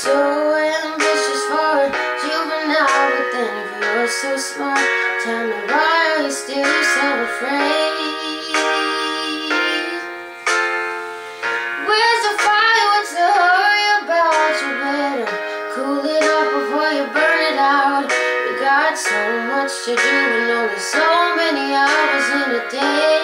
So ambitious for a juvenile, but then if you're so smart, tell me why are you still so afraid? Where's the fire? What's the hurry about? You better cool it up before you burn it out. We got so much to do and only so many hours in a day.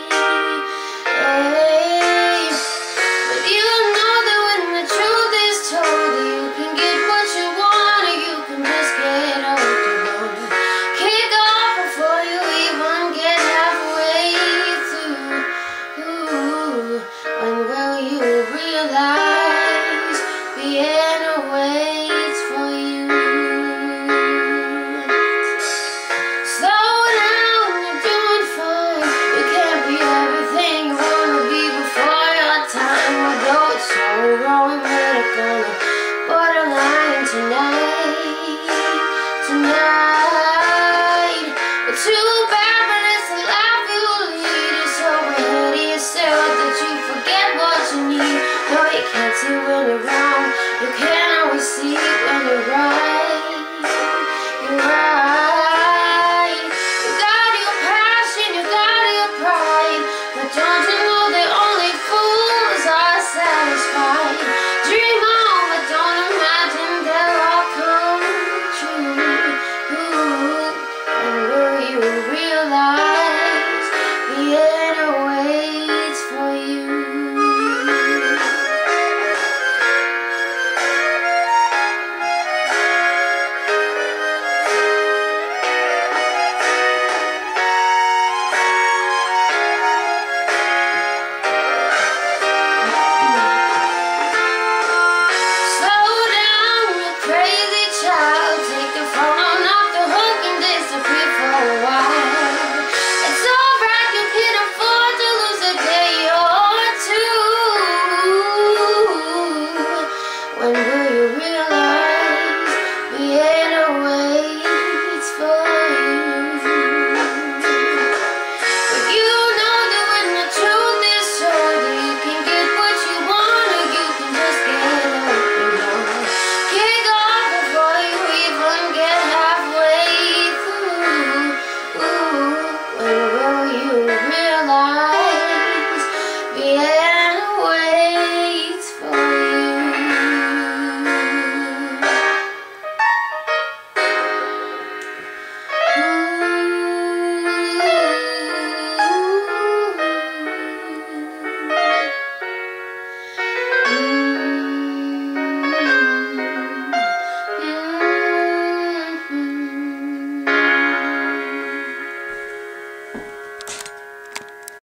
Too bad, but it's the life you lead. You're so ahead of yourself that you forget what you need. No, you can't see when you're wrong. You can't